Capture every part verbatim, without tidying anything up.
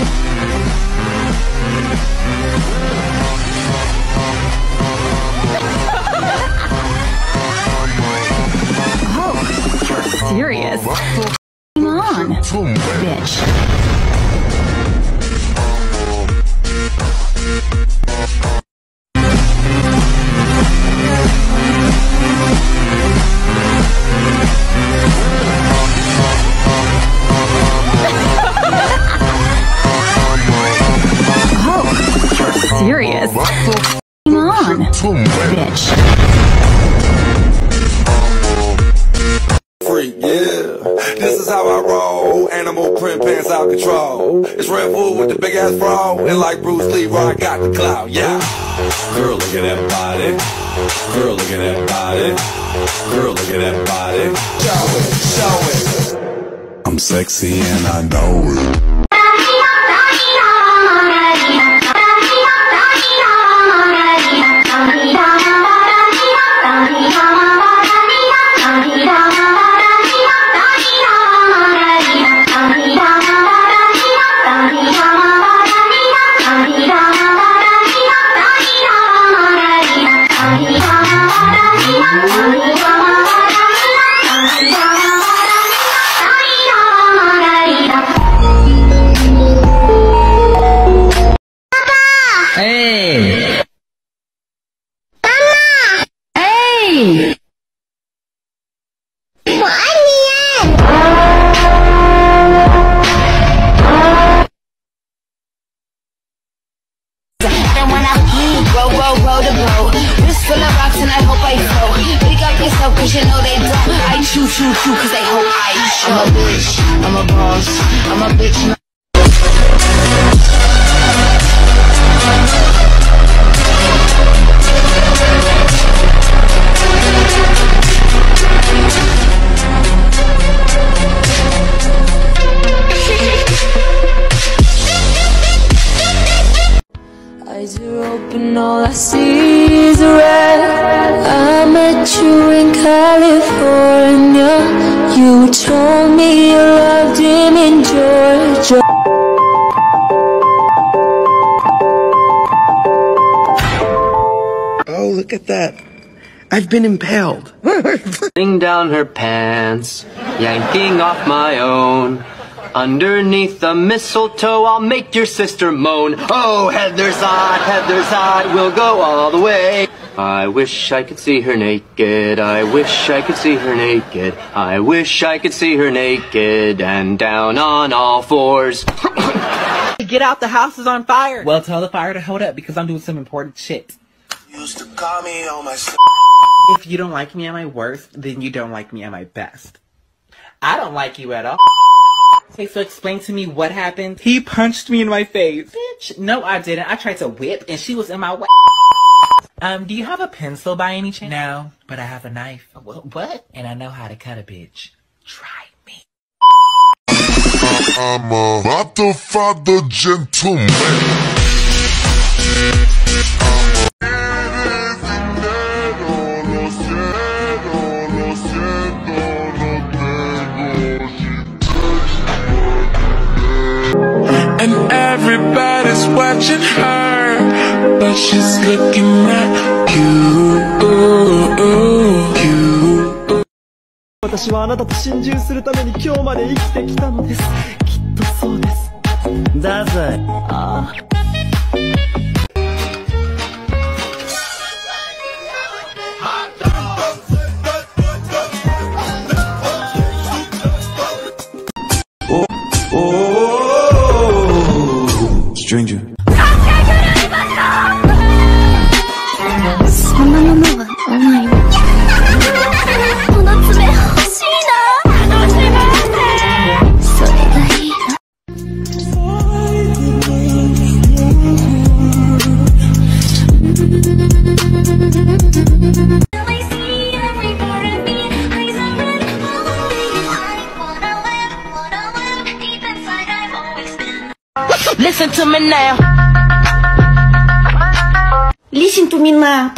Serious. Come on, bitch. Oh, you're serious. Come on, bitch. Yeah, this is how I roll. Animal print pants out control. It's Red Bull with the big ass bra, and like Bruce Lee, I got the clout. Yeah, girl, look at that body. Girl, look at that body. Girl, look at that body. Show it, show it. I'm sexy and I know it. Hey! Mama! Hey! Row, row, row the boat. Wrist full of rocks and I hope I float. Pick up yourself cause you know they don't. I choo choo choo cause they hope I show. I'm a bitch, I'm a boss, I'm a bitch. Eyes are open, all I see is red. I met you in California. You told me you loved him in Georgia. Oh, look at that. I've been impaled. Pulling down her pants, yanking off my own. Underneath the mistletoe, I'll make your sister moan. Oh, Heatherside, Heatherside, we'll go all the way. I wish I could see her naked. I wish I could see her naked. I wish I could see her naked and down on all fours. Get out, the house is on fire. Well, tell the fire to hold up because I'm doing some important shit. Used to call me on my s- If you don't like me at my worst, then you don't like me at my best. I don't like you at all. Okay, so explain to me what happened. He punched me in my face. Bitch, no I didn't. I tried to whip and she was in my way. Um, do you have a pencil by any chance? No, but I have a knife. What? And I know how to cut a bitch. Try me. I'm a motherfucker gentleman. And everybody's watching her, but she's looking at you. You. 私はあなたと心中するために今日まで生きてきたのです。きっとそうです。だぜ。ああ。 Stranger. そんなものはないの。この爪欲しいな。楽しませ。それがいいな。 Listen to me now. Listen to me now.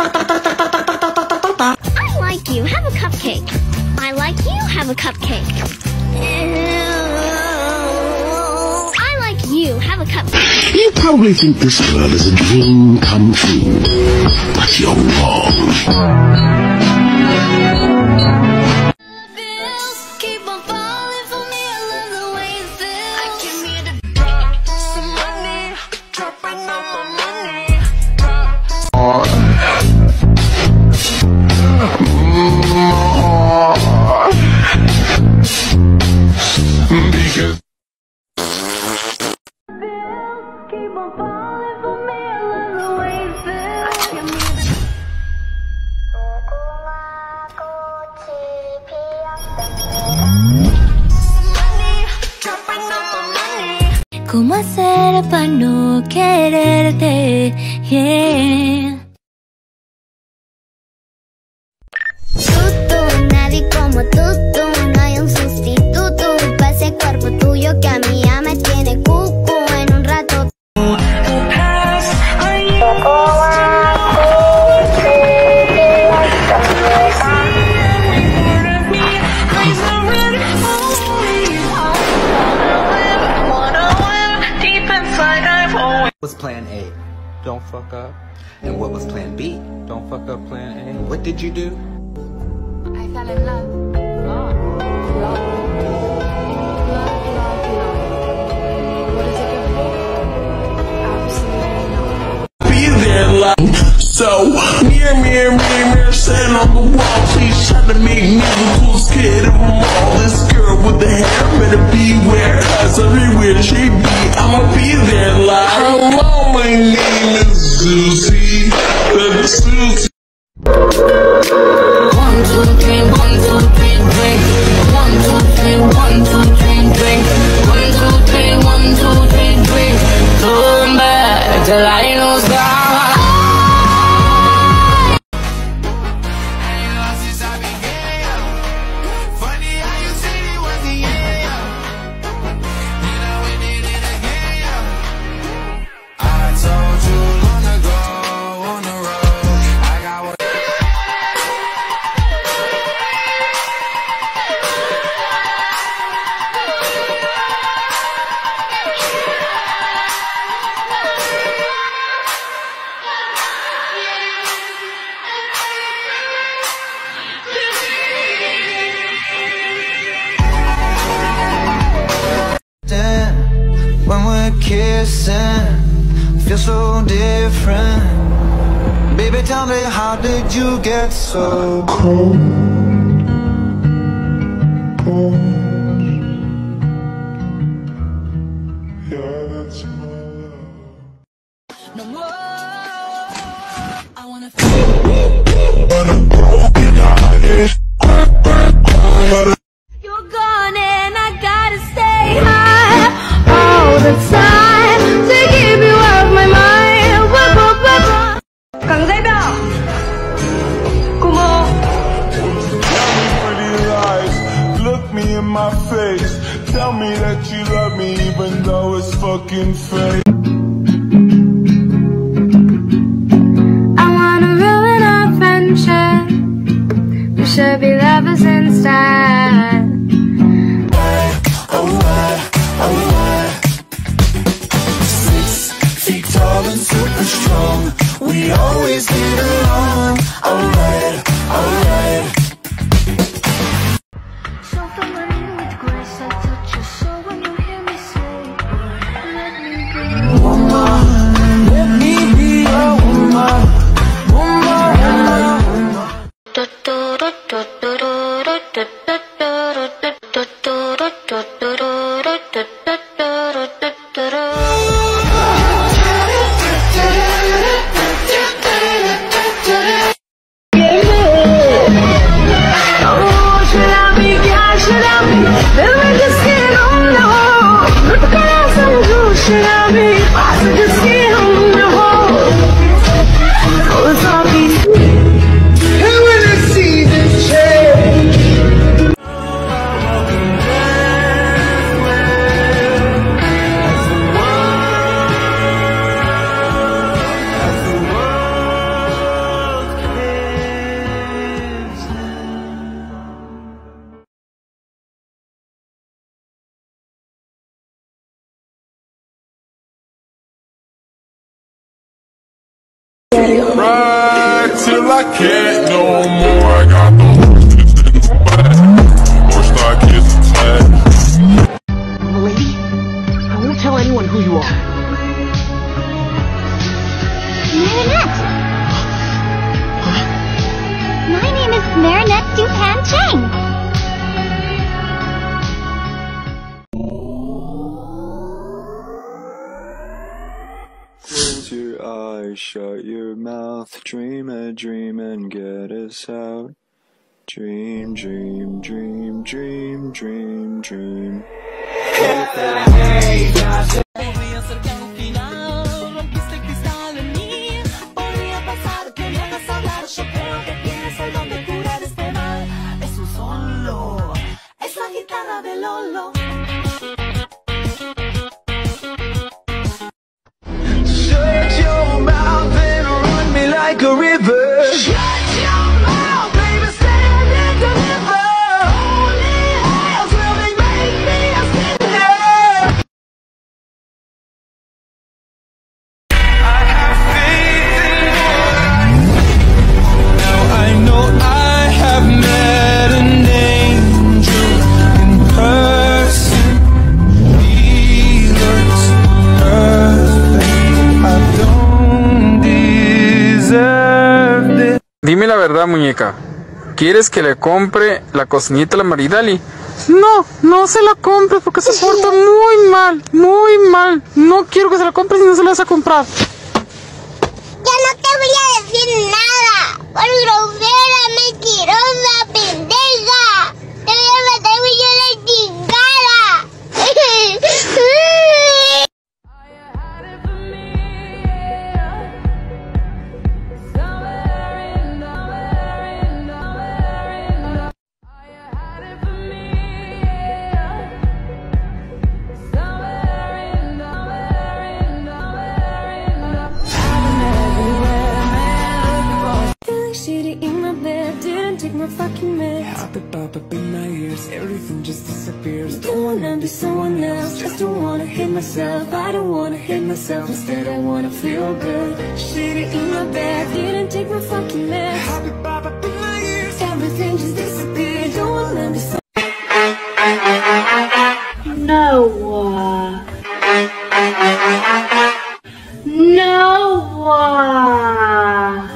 I like you. Have a cupcake. I like you. Have a cupcake. I like you. probably think this girl is a dream come true, but you're wrong. Because ¿Cómo hacer para no quererte? Yeah. Tú, tú, nadie como tú, tú. No hay un sustituto para ese cuerpo tuyo que a mí ya me tiene cucu en un rato. What was plan A? Don't fuck up. And what was plan B? Don't fuck up plan A. What did you do? I fell in love. Ah, love. Love, love, love. What is it good for? Absolutely not. be there like so. Mirror, mirror, mirror, mirror, stand on the wall. Please try to make me the coolest kid of them all. This girl with the hair better beware, cause everywhere she be, I'ma be there like hello, my name is Susie. Baby Susie. One, two, three, one, two, three, drink. One, two, three, one, two, three, drink. One, two, three, one, two, three, drink. Turn back till I lose God. When we're kissing, feel so different. Baby, tell me, how did you get so cold? Cold. Yeah, that's my love. No more. I wanna You're gone and I gotta stay high all the time to keep you off my mind. Cần giấy đỏ. Come on. Tell me pretty lies, look me in my face. Tell me that you love me even though it's fucking fake. I wanna ruin our friendship. We should be lovers instead. Alright, alright. Six feet tall and super strong. We always get along. Alright, alright. So familiar with grace, I touch your soul when you hear me say, let me be your woman. Let me be your woman. Woman. your eyes, shut your mouth, dream a dream and get us out. Dream, dream, dream, dream, dream, dream. Shut your mouth and run me like a river. Shut your mouth, baby, stand and deliver. Holy hands will they make me a sinner. I have faith in you. Now I know I have met an angel in person. He looks perfect. I don't deserve this. Dime la verdad, muñeca. ¿Quieres que le compre la cocinita a la Maridali? No, no se la compres porque se porta muy mal, muy mal. No quiero que se la compres y no se la vas a comprar. Ya no te voy a decir nada. Por grosera, mentirosa, pendeja. Te voy a matar y yo la chingada. Shitty in my bed, didn't take my fucking meds. Happy pop up in my ears, everything just disappears. Don't wanna be someone else, just don't wanna hate myself. I don't wanna hate myself, instead I wanna feel good. Shitty in my bed, didn't take my fucking meds. Happy pop up in my ears, everything just disappears. Don't wanna be someone. Noah. Noah.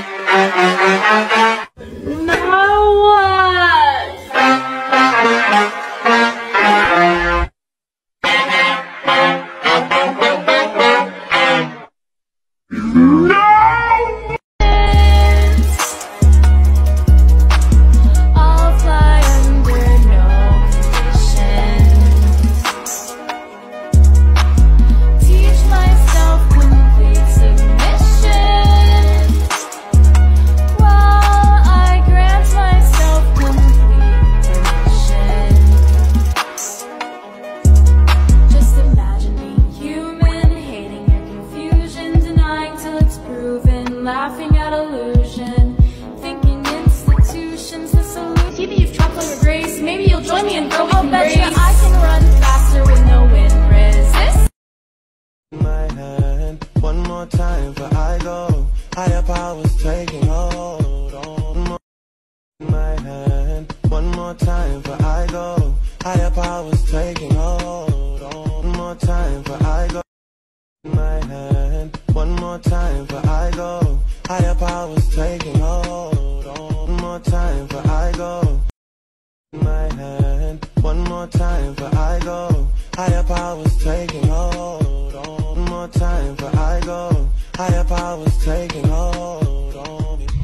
Laughing at illusion, thinking institutions the solution. Maybe you've chopped all your grace. Maybe you'll join me in girl we can race. I can run faster with no wind resist. My hand, one more time for I go. Higher powers taking hold on my hand. One more time for I go. Higher powers taking hold on. One more time for I go. My hand, one more time for I go. Higher powers taking hold on. One more time for I go. My hand, one more time for I go. Higher powers taking hold on. One more time for I go. Higher powers taking hold on me.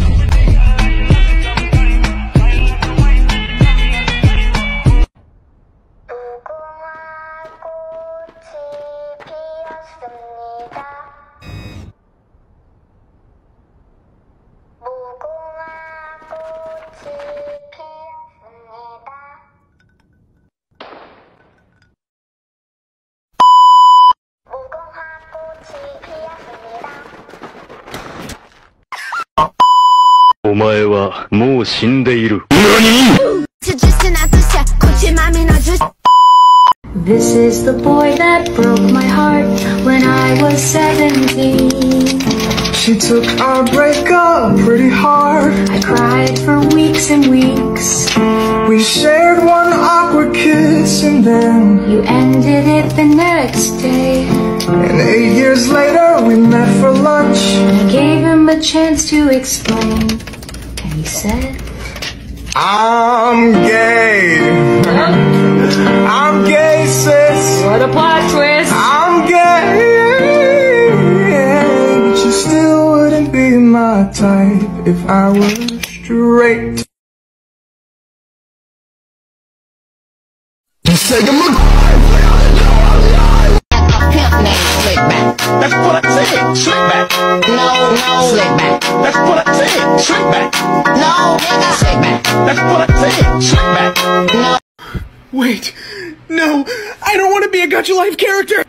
This is the boy that broke my heart when I was seventeen. She took our breakup pretty hard. I cried for weeks and weeks. We shared one awkward kiss and then you ended it the next day. And eight years later we met for lunch. I gave him a chance to explain, and he said, I'm gay. I'm gay, sis. What a plot twist. I'm gay. my type if I were straight. Say I'm a That's what I said, slick back. No, no, slick back. That's what I said, slick back. No, nigga, slick back. That's what I said, slick back. No. Wait, no, I don't want to be a GachaLife character.